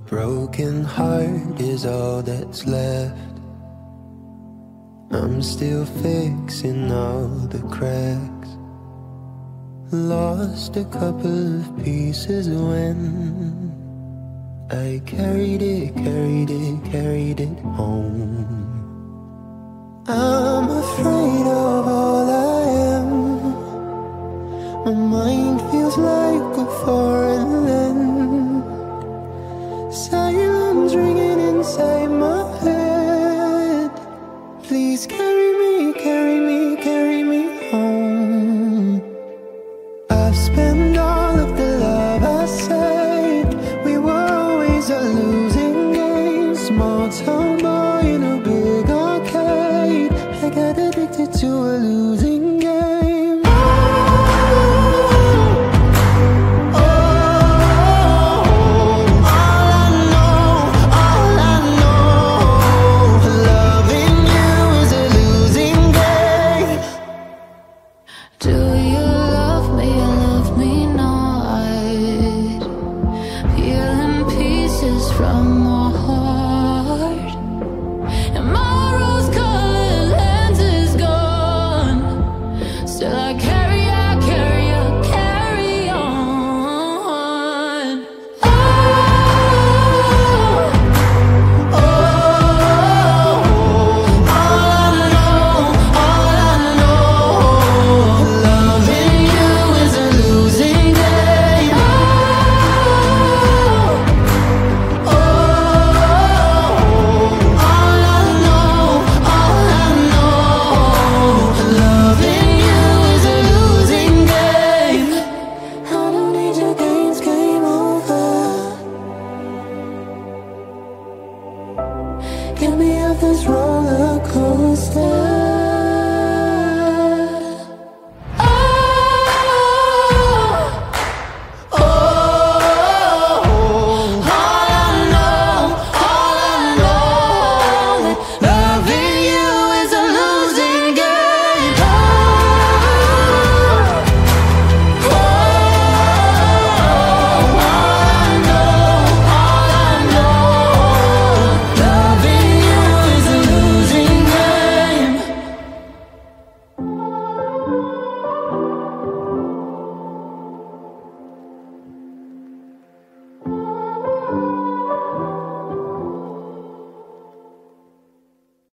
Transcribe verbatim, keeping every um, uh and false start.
broken heart is all that's left. I'm still fixing all the cracks. Lost a couple of pieces when I carried it, carried it, carried it home. I'm afraid of all I am. My mind feels like a foreign land. Silence ringing inside my head. Please carry me, carry me, carry me home. I've spent all of the love I saved. We were always a losing game. Small town boy in a big arcade. I got addicted to a losing game. From my heart, and my rose-colored lens is gone. Still I carry, I carry, I carry on. Oh, oh, all I know, all I know, loving you is a losing game. Get me off this road.